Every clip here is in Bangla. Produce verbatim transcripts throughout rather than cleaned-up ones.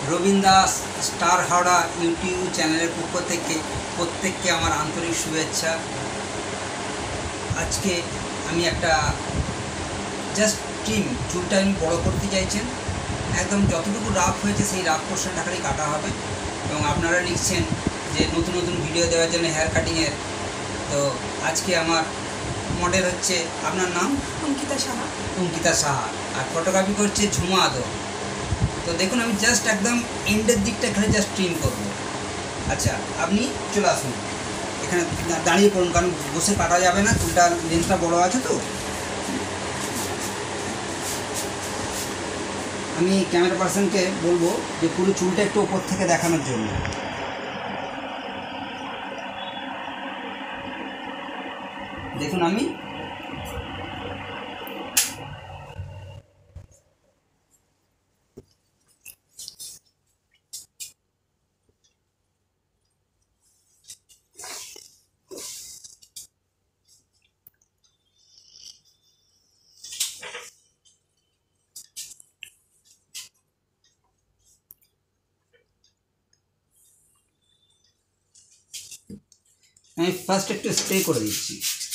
রবীন দাস স্টার হাওড়া ইউটিউব চ্যানেলের পক্ষ থেকে প্রত্যেককে আমার আন্তরিক শুভেচ্ছা। আজকে আমি একটা জাস্ট ট্রিম, চুলটা আমি বড়ো করতে চাইছেন, একদম যতটুকু রাফ হয়েছে সেই রাফ পোর্শনটা খালি কাটা হবে। এবং আপনারা লিখছেন যে নতুন নতুন ভিডিও দেওয়ার জন্য হেয়ার কাটিংয়ের, তো আজকে আমার মডেল হচ্ছে, আপনার নাম? অঙ্কিতা সাহা। অঙ্কিতা সাহা। আর ফটোগ্রাফি করছে ঝুমা আদর। তো দেখুন, আমি জাস্ট একদম এন্ডের দিকটা এখানে জাস্ট ট্রিম করবো। আচ্ছা, আপনি চলে আসুন, এখানে দাঁড়িয়ে পড়ুন, কারণ বসে কাটা যাবে না, চুলটা লেন্থটা বড়ো আছে। তো আমি ক্যামেরা পার্সনকে বলবো যে পুরো চুলটা একটু ওপর থেকে দেখানোর জন্য। দেখুন, আমি আমি ফার্স্ট একটু স্প্রে করে দিচ্ছি।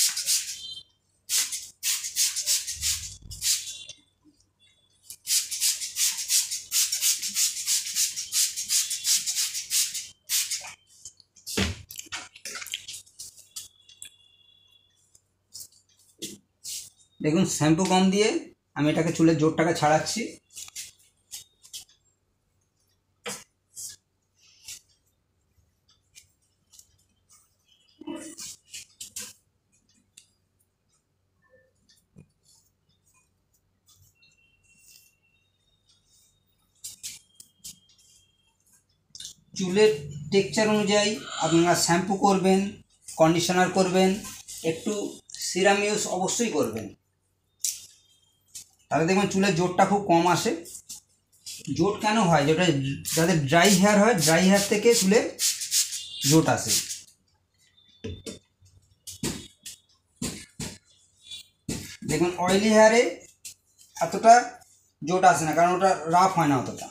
দেখুন, শ্যাম্পু কম দিয়ে আমি এটাকে চুলের জোরটাকে ছাড়াচ্ছি। চুলের টেক্সচার অনুযায়ী আপনারা শ্যাম্পু করবেন, কন্ডিশনার করবেন, একটু সিরাম ইউজ অবশ্যই করবেন, তাহলে দেখবেন চুলের জোরটা খুব কম আসে। জোট কেন হয়? যেটা যাদের ড্রাই হেয়ার হয়, ড্রাই হেয়ার থেকে চুলে জোট আসে। দেখুন, অয়েলি হেয়ারে এতটা জোট আসে না, কারণ ওটা রাফ হয় না অতটা।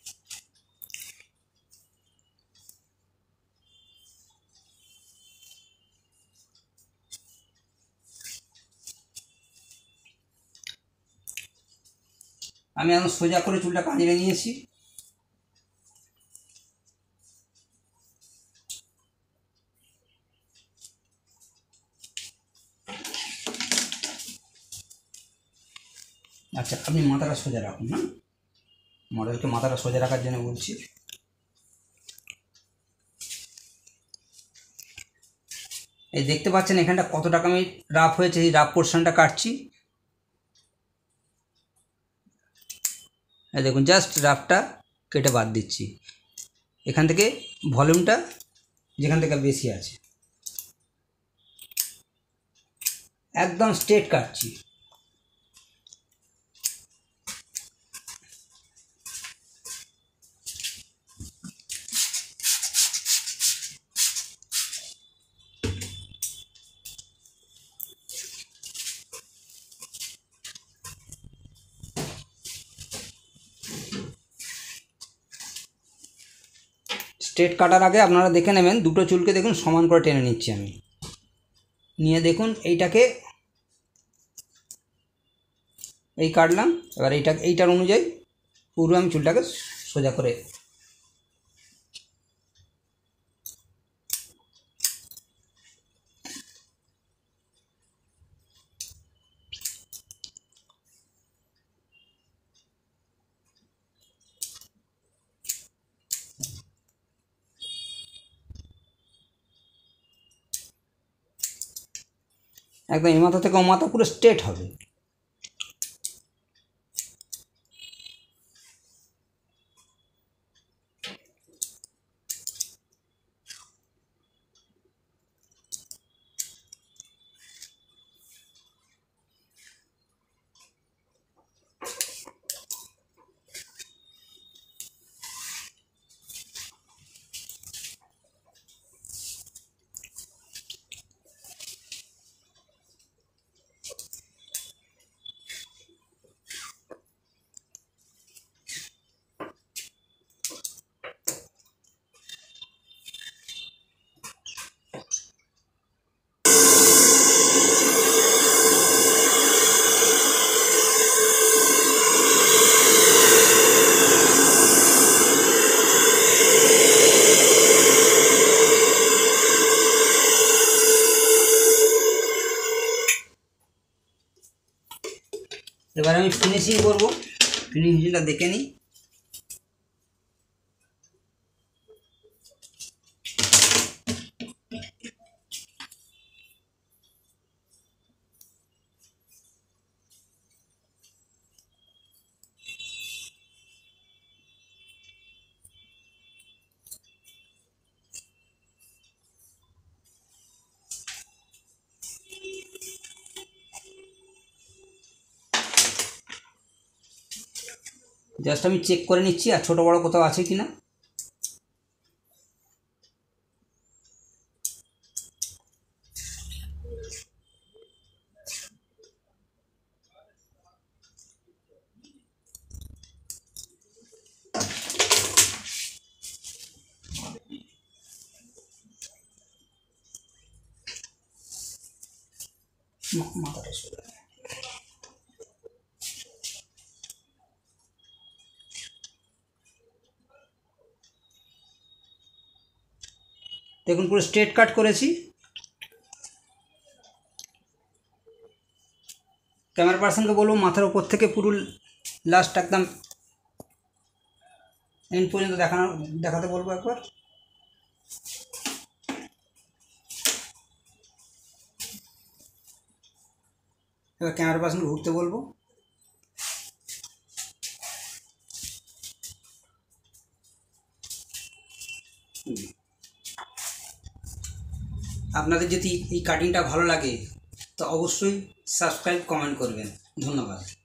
আমি এখন সোজা করে চুলটা কাঁদিয়ে নিয়েছি। আচ্ছা, আপনি মাথাটা সোজা রাখুন। না, মডেলকে মাথাটা সোজা রাখার জন্য বলছি। এই দেখতে পাচ্ছেন এখানটা কত টাকা আমি রাফ হয়েছে, এই রাফ পোর্শনটা কাটছি। এই দেখুন, জাস্ট রাফটা কেটে বাদ দিচ্ছি। এখান থেকে ভলিউমটা যেখান থেকে বেশি আছে একদম স্ট্রেট কাটছি। স্ট্রেট কাটার আগে আপনারা দেখে নেবেন, দুটো চুলকে দেখুন সমান করে টেনে নিচ্ছি আমি। নিয়ে দেখুন, এইটাকে এই কাটলাম। এবার এইটা এইটার অনুযায়ী পুরো আমি চুলটাকে সোজা করে একদম এই মাথা থেকে ও মাথা পুরো স্ট্রেট হবে। আমি ফিনিশিং করবো, ফিনিশিংটা দেখে নিই। জাস্ট আমি চেক করে নিচ্ছি আর ছোটো বড়ো কোথাও আছে কি না। মাথাটা সরে দেখুন পুরো স্ট্রেট কাট করেছি। ক্যামেরা পার্সনকে বলবো মাথার উপর থেকে পুরো লাস্ট একদম এন্ড পর্যন্ত দেখানো দেখাতে বলবো একবার। এবার ক্যামেরা পার্সনকে ঘুরতে বলবো। আপনাদের যদি এই কাটিংটা ভালো লাগে তো অবশ্যই সাবস্ক্রাইব কমেন্ট করবেন। ধন্যবাদ।